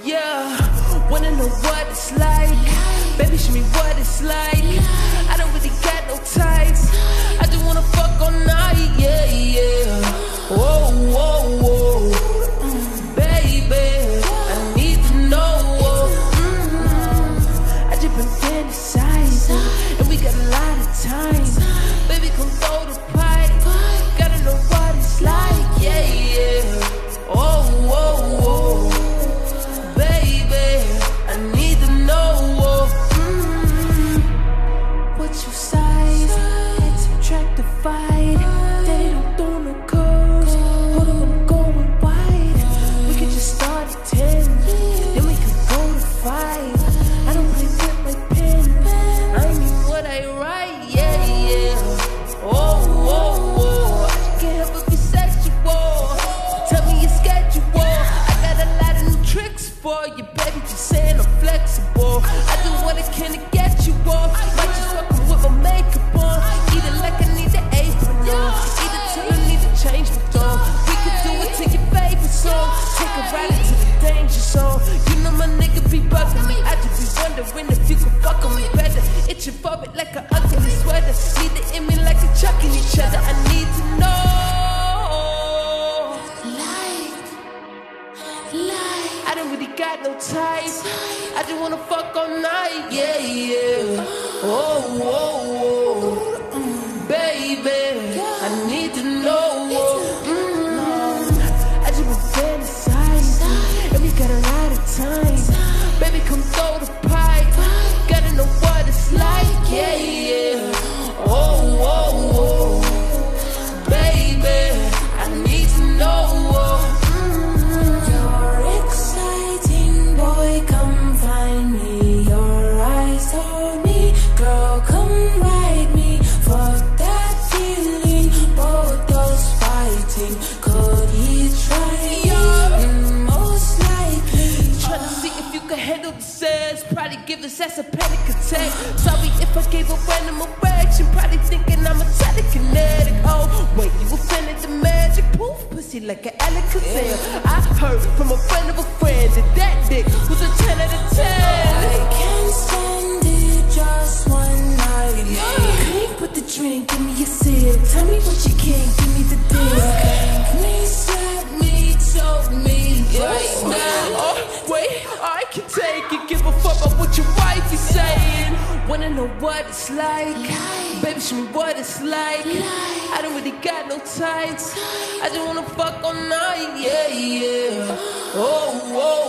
Yeah, wanna know what it's like. Baby, show me what it's like. I don't really got no types. I just wanna fuck all night, yeah, yeah. Whoa, whoa, whoa. Baby, I need to know. I just been fantasizing, and we got a lot of time. Baby, come throw the party. Gotta know what it's like, yeah, yeah. Oh, whoa, whoa. Baby, I need to know. What's your size? Let's subtract the fight. Daddy don't throw no curves. Hold up, I'm going wide. We could just start at 10, then we could go to 5. I don't play with my pen, I mean what I write, yeah, yeah. Oh, whoa, whoa. I can't help but be sexual. Tell me your schedule. I got a lot of new tricks for you, baby. Just saying I'm flexible. I do what I can to get you off. Might just fucking with my makeup on. Eat it like I need the apron on. Eat it till I need to change my tone. We could do it to your favorite song. Take a ride into the danger zone. You know my nigga be bugging me. I just be wondering if you could fuck on me better. Itching for it like an ugly sweater. Need it in me like a chucking each other. I need to know. I don't really got no type. I just wanna fuck all night, yeah, yeah. Oh, whoa, whoa. Baby, I need to know. I just been fantasizing, and we got a lot of time. Baby, come throw the pipe. Gotta know what it's like, yeah, yeah. Oh, whoa, whoa. Baby, I need to know. Probably give this ass a panic attack. Sorry if I gave a random erection. Probably thinking I'm a telekinetic. Oh, wait, you offended the magic? Poof, pussy like an Alakazam. I heard from a friend of a friend that dick was a 10 out of 10. I can't stand it just one night. Drink with the drink, give me a sip. Tell me what you can, give me the dick. Spank me, slap me, choke me right now. Oh, wait, I can take it. Give a fuck about what your wife is saying. Wanna know what it's like? Baby, show me what it's like. I don't really got no types. I just wanna fuck all night, yeah, yeah. Oh, whoa.